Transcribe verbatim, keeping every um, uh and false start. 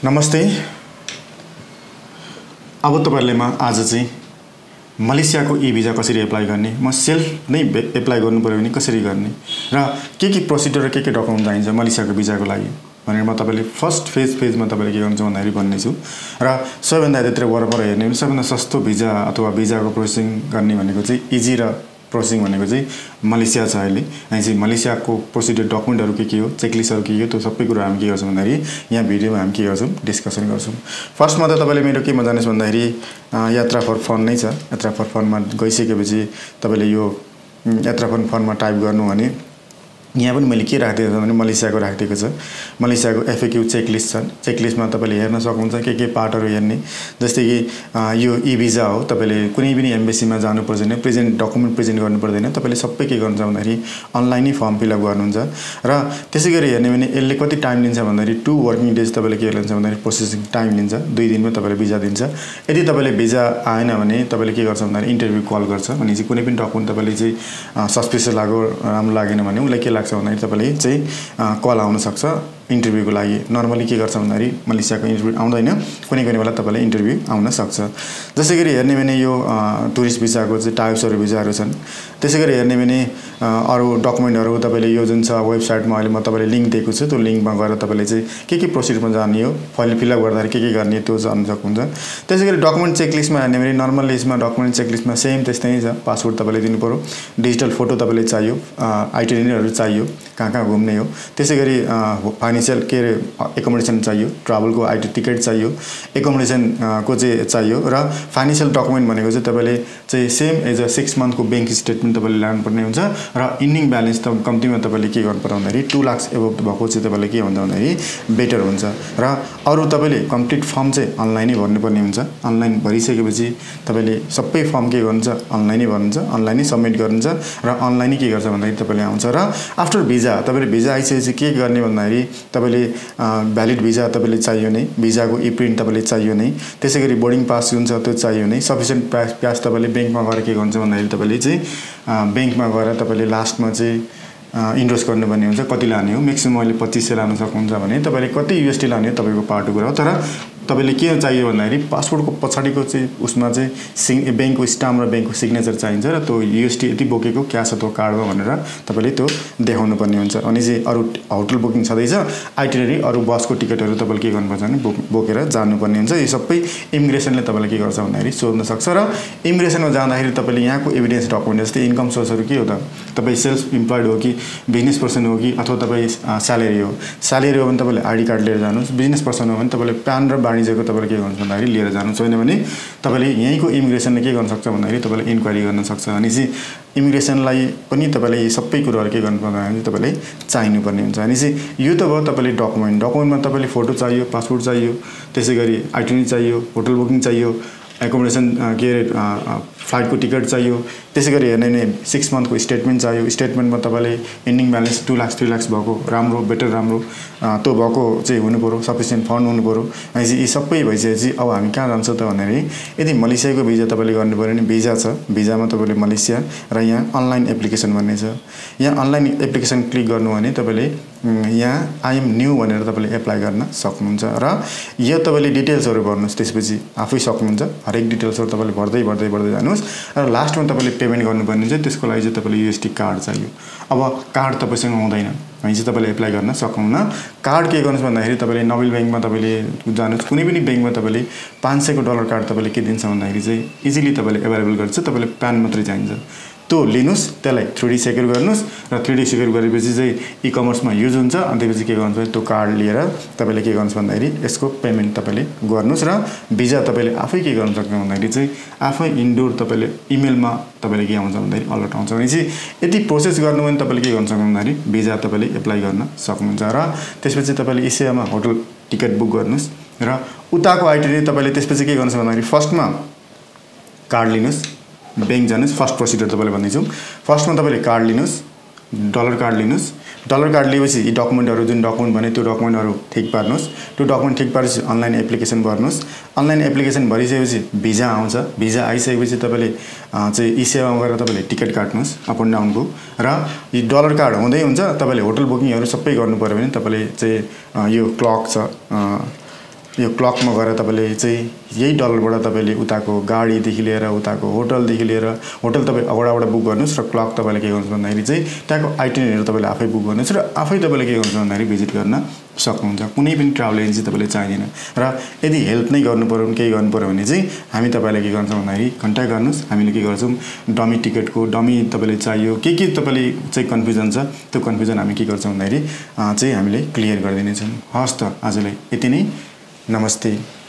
नमस्ते। अब तपाईहरुले म आज चाहिँ मलेसियाको ई भिजा कसरी एप्लाई गर्ने, म सेल्फ नै एप्लाई गर्नु पर्यो भने कसरी गर्ने र के के प्रोसिजर र के के डकुमेन्ट चाहिन्छ मलेसियाको भिजाको लागि भनेर म तपाईले फर्स्ट फेज फेजमा तपाईले के गर्नुहुन्छ भन्दाखेरि भन्ने छु। र सबैभन्दा यत्र वरपर हेर्ने भने सबैभन्दा सस्तो भिजा अथवा भिजाको प्रोसेसिङ गर्ने भनेको चाहिँ इजी र प्रोसेसिङ भनेको चाहिँ मलेसिया छ अहिले। अनि चाहिँ मलेसियाको प्रोसिजर डकुमेन्टहरु के के हो, चेकलिस्टहरु के के हो, त्यो सबै कुरा हामी के गर्छौं भन्दाखेरि यहाँ भिडियोमा हामी के गर्छौं डिस्कसन गर्छौं। फर्स्टमा त तपाईले मेरो के म जान्नुस् भन्दाखेरि यात्रा फर फन नै छ। यात्रा फर फनमा गइसकेपछि तपाईले यो यात्रा फर फनमा टाइप गर्नु भने यहाँ पनि मैले के राखिदिएको छु भने मलेसियाको राखिदिएको छ। मलेसियाको एफएक्यू चेकलिस्ट छ। चेकलिस्टमा तपाईले हेर्न सक्नुहुन्छ के के पार्टहरु हेर्ने, जस्तै कि यो ई भिजा हो, तपाईले कुनै पनि एम्बेसीमा जानु पर्दैन, प्रेजेन्ट डकुमेन्ट प्रेजेन्ट गर्नु पर्दैन, तपाईले सबै के गर्नुहुन्छ भन्दाखेरि अनलाइनै फर्म फिल अप गर्नुहुन्छ। र त्यसैगरी हेर्ने भने यसले कति टाइम लिन्छ भन्दाखेरि टु वर्किङ डेज तपाईले के लिन्छ भन्दाखेरि प्रोसेसिङ टाइम लिन्छ, दुई दिनमा तपाईले भिजा दिन्छ। यदि तपाईले भिजा आएन भने तपाईले के गर्छ भन्दाखेरि इन्टरभ्यु कल गर्छ। अनि चाहिँ कुनै पनि डकुमेन्ट तपाईले चाहिँ सस्पिसियस लाग्यो, राम्रो लागेन भने उलाई के लाग्छ भन्दाखेरि तपाईले चाहिँ कल आउन सक्छ इन्टरभ्युको लागि। नर्मली के गर्छ भन्दाखेरि मलेसियाको इन्टरभ्यु आउँदैन, कुनै कुनै बेला तपाईले इन्टरभ्यु आउन सक्छ। जसैगरी हेर्ने भने यो टुरिस्ट भिजाको चाहिँ टाइप्सहरु भिजाहरु छन्। त्यसैगरी हेर्ने भने अरु डकुमेन्टहरु तपाईले यो जुन छ वेबसाइटमा अहिले म तपाईले लिंक दिएको छु, त्यो लिंकमा गएर तपाईले चाहिँ के के प्रोसिजरमा जाने हो, फाइल फिल अप गर्दाखेरि के के गर्ने त्यो जान्न सक्नुहुन्छ। त्यसैगरी डकुमेन्ट चेकलिस्टमा हेर्ने भने नर्मल लिस्टमा डकुमेन्ट चेकलिस्टमा सेम त्यस्तै छ। पासपोर्ट तपाईले दिनु पर्यो, डिजिटल फोटो तपाईले चाहियो, आइटिनरीहरु चाहियो, कहाँ कहाँ घुम्ने हो, त्यसैगरी फाइनेन्शियल के एकोमोडेसन चाहियो, ट्राभलको आइटी टिकट चाहियो, एकोमोडेसन को चाहिँ चाहियो। र फाइनेन्शियल डकुमेन्ट भनेको चाहिँ तपाईले चाहिँ सेम एज अ सिक्स मन्थको बैंक स्टेटमेन्ट तपाईले ल्याउनु पर्ने हुन्छ। र इन्डिङ ब्यालेन्स त कम्तीमा तपाईले के गर्नु पर्यो भन्दाखेरि टु लाख एबोभ भएको चाहिँ तपाईले के हुन्छ भन्दाखेरि बेटर हुन्छ। र अरु तपाईले कम्प्लिट फर्म चाहिँ अनलाइनै भर्नुपर्ने हुन्छ। अनलाइन भरिसकेपछि तपाईले सबै फर्म के गर्नुहुन्छ अनलाइनै भर्नुहुन्छ, अनलाइनै सबमिट गर्नुहुन्छ र अनलाइनै के गर्छ भन्दाखेरि तपाईले आउँछ। र आफ्टर भिजा तपाईले भिजा आइसकेपछि के गर्ने भन्दाखेरि तपाईले भ्यालिड भिजा तपाईले चाहियो नै, भिजाको ई प्रिन्ट तपाईले चाहियो नै, त्यसैगरी बोर्डिङ पास जुन छ त्यो चाहियो नै। सफिसिएन्ट प्यास तपाईले बैंकमा गएर के गर्नुहुन्छ भन्दाखेरि तपाईले चाहिँ बैंकमा गएर तपाईले लास्टमा चाहिँ इन्भेस्ट गर्नुपर्ने हुन्छ। कति लाने हो, म्याक्सिमम अहिले पच्चीस सय लान सक्नुहुन्छ भने तपाईले कति यूएसडी लाने हो तपाईको पार्टको कुरा हो। तर तपाईले के चाहियो भन्दाखेरि पासपोर्टको पछाडीको चाहिँ उसमा चाहिँ सिङ बैंकको स्टाम्प र बैंकको सिग्नेचर चाहिन्छ र त्यो यूएसडी यति बोकेको क्याश अथवा कार्ड हो भनेर तपाईले त्यो देखाउनु पर्ने हुन्छ। अनि चाहिँ अरु होटल बुकिङ छँदैछ, आइटिनरी अरु बसको टिकटहरु तपाईले के गर्नुपर्छ भने बोकेर जानुपर्ने हुन्छ। यो सबै इमिग्रेसनले तपाईलाई के गर्छ भन्दाखेरि सोध्न सक्छ। र इमिग्रेसनमा जाँदाखेरि तपाईले यहाँको एभिडेन्स डकुमेन्ट जस्तै इन्कम सोर्सहरु के हो त, तपाई सेल्फ इम्प्लोयड हो कि बिजनेस पर्सन हो कि अथवा तपाई स्यालेरी हो। स्यालेरी हो भने तपाईले आईडी कार्ड लिएर जानुस्, बिजनेस पर्सन हो भने तपाईले प्यान र वाणिज्यको तपाईले के गर्नुहुन्छ भन्दाखेरि लिएर जानुस्। हैन भने तपाईले यहीँको इमिग्रेसनले के गर्न सक्छ भन्दाखेरि तपाईले इन्क्वायरी गर्न सक्छ। अनि चाहिँ इमिग्रेसनलाई पनि तपाईले सबै कुराहरु के गर्नु पर्छ भने तपाईले चाहिनु पर्ने हुन्छ। अनि चाहिँ यो त भयो तपाईले डकुमेन्ट। डकुमेन्टमा तपाईले फोटो चाहियो, पासपोर्ट चाहियो, त्यसैगरी आइटिनरी चाहियो, होटल बुकिङ चाहियो, एकोमोडेसन के फ्लाइटको टिकट चाहियो, त्यसैगरी हेर्ने भने सिक्स मन्थको स्टेटमेन्ट चाहियो। स्टेटमेन्टमा तपाईले ending balance two lakh three lakh भएको राम्रो बेटर राम्रो त्यो भएको चाहिँ हुनु पर्यो, सफिसिएन्ट फन्ड हुनु पर्यो। अनि चाहिँ यी सबै भइसकेपछि अब हामी कहाँ जान्छौँ त भन्दाखेरि यदि मलेसियाको भिजा तपाईले गर्नु पर्यो भने भिजा छ, भिजामा तपाईले मलेसिया र यहाँ अनलाइन एप्लिकेसन भन्ने छ। यहाँ अनलाइन एप्लिकेसन क्लिक गर्नु भने तपाईले यहाँ आई एम न्यू भनेर तपाईले एप्लाई गर्न सक्नुहुन्छ। र यो तपाईले डिटेल्सहरु भर्नुस्, त्यसपछि आफै सक्नुहुन्छ। हरेक डिटेल्सहरु तपाईले भर्दै भर्दै भर्दै जानुस् र लास्टमा तपाईले पेमेन्ट गर्नुपर्ने हुन्छ। त्यसको लागि चाहिँ तपाईले यूएसडी कार्ड चाहियो। अब कार्ड तपाईसँग हुँदैन भने चाहिँ तपाईले एप्लाई गर्न सक्नुहुन्न। कार्ड के गर्नुस् भन्दाखेरि तपाईले नोबेल बैंकमा तपाईले जानुस्, कुनै पनि बैंकमा तपाईले पाँच सय को डलर कार्ड तपाईले के दिन्छ भन्दाखेरि चाहिँ इजिली तपाईले अवेलेबल गर्छ। तपाईले प्यान मात्रै चाहिन्छ, त्यो लिनुस्, त्यसलाई थ्री डी सेक्युर गर्नुस् र थ्री डी सेक्युर गरेपछि चाहिँ ई कमर्समा युज हुन्छ। अनि त्यसपछि के गर्नुहुन्छ त्यो कार्ड लिएर तपाईले के गर्नुस् भन्दाखेरि यसको पेमेन्ट तपाईले गर्नुस् र भिजा तपाईले आफै के गर्न सक्नुहुन्छ भन्दाखेरि चाहिँ आफै इन्डोर तपाईले इमेलमा तपाईले के आउँछ भन्दाखेरि अलर्ट आउँछ। भने चाहिँ यदि प्रोसेस गर्नु भने तपाईले के गर्न सक्नुहुन्छ भन्दाखेरि भिजा तपाईले एप्लाई गर्न सक्नुहुन्छ। र त्यसपछि तपाईले इसेमा होटल टिकट बुक गर्नुस् र उताको आइटिनरी तपाईले त्यसपछि के गर्नुस् भन्दाखेरि फर्स्टमा कार्ड लिनुस्, बैंक जानुस्। फर्स्ट प्रोसिजर तपाईले भन्दैछु। फर्स्टमा तपाईले कार्ड लिनुस्, डलर कार्ड लिनुस्। डलर कार्ड लिएपछि यी डकुमेन्टहरु जुन डकुमेन्ट भने त्यो डकुमेन्टहरु ठीक पार्नुस्। त्यो डकुमेन्ट ठीक पारेपछि अनलाइन एप्लिकेसन भर्नुस्। अनलाइन एप्लिकेसन भरिसकेपछि भिजा आउँछ। भिजा आइसकेपछि तपाईले चाहिँ ई सेवामा गएर तपाईले टिकट काट्नुस् अप एन्ड डाउनको। र यी डलर कार्ड हुँदै हुन्छ। तपाईले होटल बुकिङहरु सबै गर्नु पर्यो भने तपाईले चाहिँ यो क्लक छ यो क्लकमा गएर तपाईँले चाहिँ यही डलरबाट तपाईँले उताको गाडीदेखि लिएर उताको होटलदेखि लिएर होटल तपाईँ अगाडिबाट बुक गर्नुहोस् र क्लक तपाईँले के गर्नुहोस् भन्दाखेरि चाहिँ त्यहाँको आइटिनरी तपाईँले आफै बुक गर्नुहोस् र आफै तपाईँले के गर्नुहुन्छ भन्दाखेरि भिजिट गर्न सक्नुहुन्छ। कुनै पनि ट्राभल एजेन्सी तपाईँले चाहिँदैन। र यदि हेल्प नै गर्नु पर्यो केही गर्नु पर्यो भने चाहिँ हामी तपाईँलाई के गर्छौँ भन्दाखेरि कन्ट्याक्ट गर्नुहोस्। हामीले के गर्छौँ डमी टिकटको डमी तपाईँले चाहियो के के तपाईँले चाहिँ कन्फ्युजन छ त्यो कन्फ्युजन हामी के गर्छौँ भन्दाखेरि चाहिँ हामीले क्लियर गरिदिनेछौँ। हस् त आजलाई यति नै। नमस्ते।